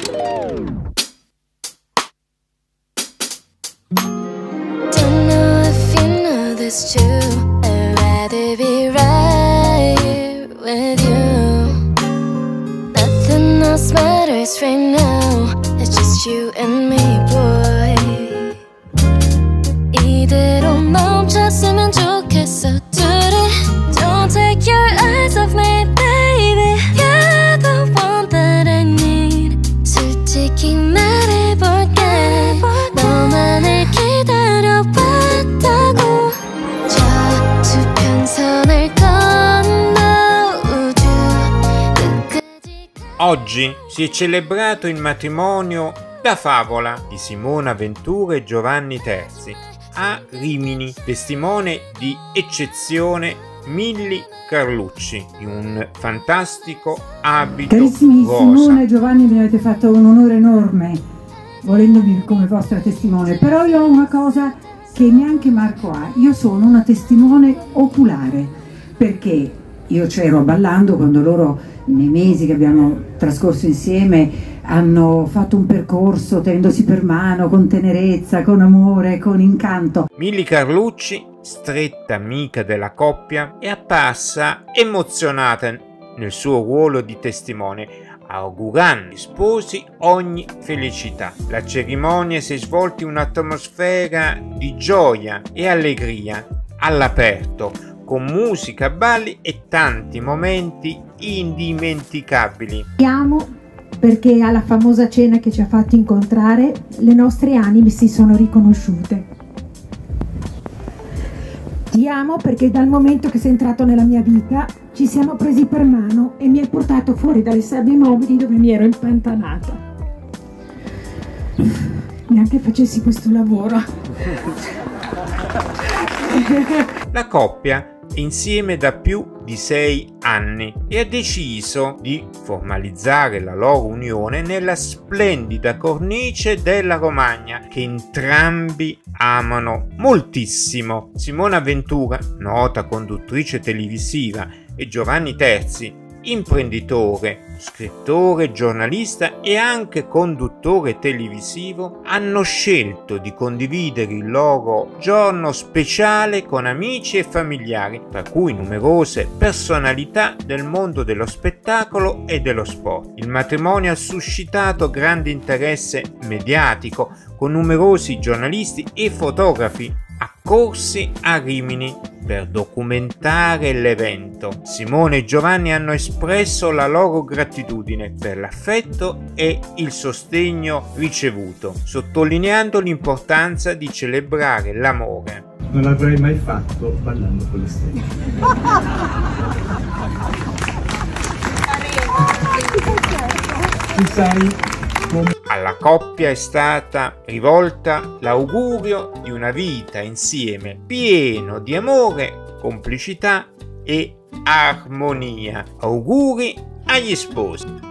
Don't know if you know this too. I'd rather be right here with you. Nothing else matters right now. It's just you and me, boy. 이대로 멈췄으면 좋겠어, 둘이. Don't take your eyes off me, baby. You're the one that I need. 솔직히 말해볼게. 너만을 기다려봤다고. 저수평선을 건너 우주 끝까지. Oggi si è celebrato il matrimonio da favola di Simona Ventura e Giovanni Terzi a Rimini, testimone di eccezione Milly Carlucci in un fantastico abito Carissimi rosa. Simona e Giovanni, mi avete fatto un onore enorme volendomi come vostra testimone, però io ho una cosa che neanche Marco ha: io sono una testimone oculare, perché io c'ero ballando quando loro, nei mesi che abbiamo trascorso insieme, hanno fatto un percorso tenendosi per mano con tenerezza, con amore, con incanto. Milly Carlucci, stretta amica della coppia, è apparsa emozionata nel suo ruolo di testimone, augurando agli sposi ogni felicità. La cerimonia si è svolta in un'atmosfera di gioia e allegria all'aperto, con musica, balli e tanti momenti indimenticabili. Amo perché alla famosa cena che ci ha fatto incontrare le nostre anime si sono riconosciute. Ti amo perché dal momento che sei entrato nella mia vita ci siamo presi per mano e mi hai portato fuori dalle sabbie mobili dove mi ero impantanata. Neanche facessi questo lavoro. La coppia è insieme da più di 6 anni e ha deciso di formalizzare la loro unione nella splendida cornice della Romagna, che entrambi amano moltissimo. Simona Ventura, nota conduttrice televisiva, e Giovanni Terzi, imprenditore, scrittore, giornalista e anche conduttore televisivo, hanno scelto di condividere il loro giorno speciale con amici e familiari, tra cui numerose personalità del mondo dello spettacolo e dello sport. Il matrimonio ha suscitato grande interesse mediatico, con numerosi giornalisti e fotografi accorsi a Rimini per documentare l'evento. Simone e Giovanni hanno espresso la loro gratitudine per l'affetto e il sostegno ricevuto, sottolineando l'importanza di celebrare l'amore. Non l'avrei mai fatto ballando con le stelle. Tu sai come... Alla coppia è stata rivolta l'augurio di una vita insieme pieno di amore, complicità e armonia. Auguri agli sposi.